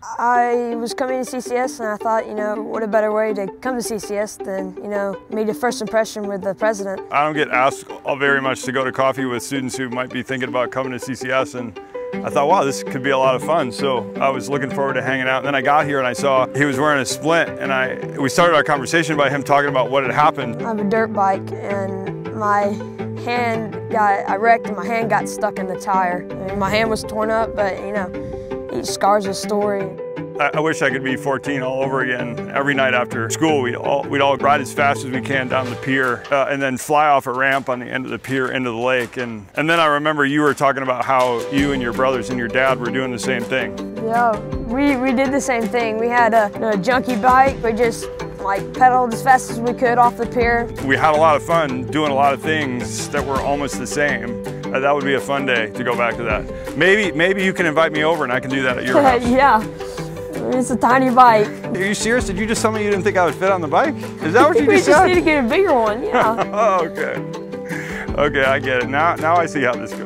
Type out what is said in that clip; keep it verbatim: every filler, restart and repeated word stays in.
I was coming to C C S and I thought, you know, what a better way to come to C C S than, you know, meet a first impression with the president. I don't get asked very much to go to coffee with students who might be thinking about coming to C C S, and I thought, wow, this could be a lot of fun. So I was looking forward to hanging out. And then I got here and I saw he was wearing a splint, and I we started our conversation by him talking about what had happened. I have a dirt bike and my hand got, I wrecked and my hand got stuck in the tire. I mean, my hand was torn up, but you know, each scar's a story. I, I wish I could be fourteen all over again. Every night after school, we'd all, we'd all ride as fast as we can down the pier uh, and then fly off a ramp on the end of the pier into the lake. And, and then I remember you were talking about how you and your brothers and your dad were doing the same thing. Yeah, we, we did the same thing. We had a, a junkie bike. We just like pedaled as fast as we could off the pier. We had a lot of fun doing a lot of things that were almost the same. Uh, that would be a fun day to go back to that. Maybe, maybe you can invite me over and I can do that at your house. Yeah. It's a tiny bike. Are you serious? Did you just tell me you didn't think I would fit on the bike? Is that what you just said? We just need to get a bigger one, yeah. Oh, okay. Okay, I get it. Now, now I see how this goes.